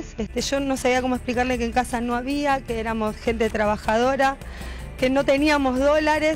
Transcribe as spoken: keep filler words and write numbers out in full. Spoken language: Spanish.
dólares. Este, yo no sabía cómo explicarle que en casa no había, que éramos gente trabajadora, que no teníamos dólares.